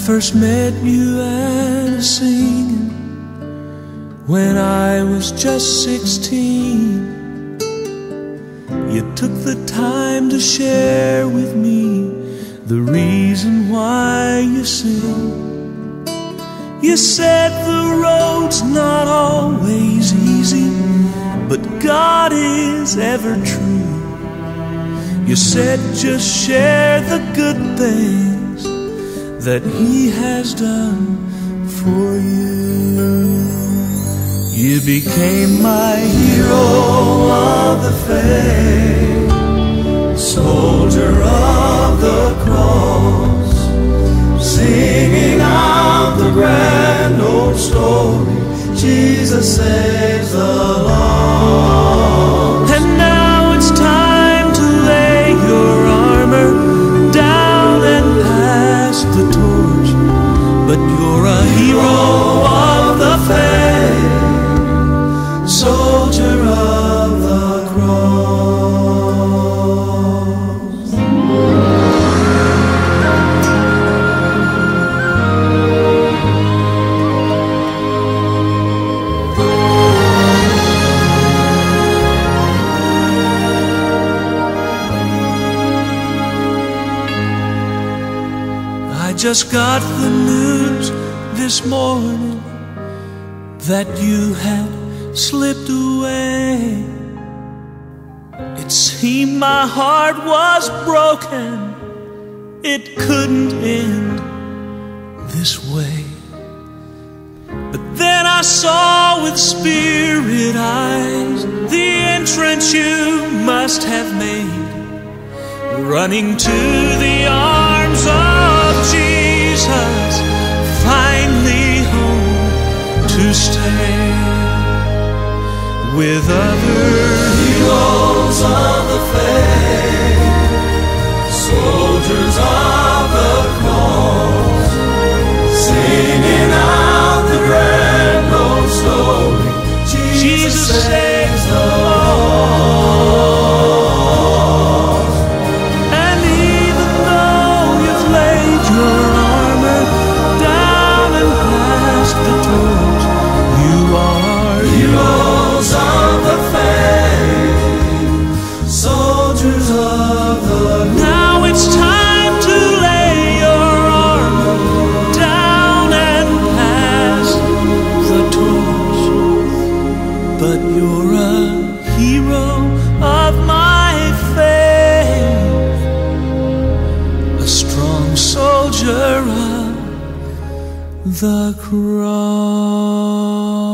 first met you at a singing when I was just 16. You took the time to share with me the reason why you sing. You said the road's not always easy, but God is ever true. You said just share the good things that He has done for you. You became my hero of the faith, soldier of the cross, singing out the grand old story, Jesus saves the lost. And now it's time to lay your armor down and pass the torch, but you're a hero of the faith, soldier of the cross. I just got the news this morning that you had slipped away. It seemed my heart was broken. It couldn't end this way. But then I saw with spirit eyes the entrance you must have made, running to the arms of Jesus, finally home to stay. With other heroes of the faith, soldiers of the cross, singing out the grand old story, Jesus saves the lost. And even though you've laid your armor down and passed the torch, you are heroes of the faith, soldiers of the cross. Now it's time to lay your armor down and pass the torch, but you're a hero of my faith, a strong soldier of the cross.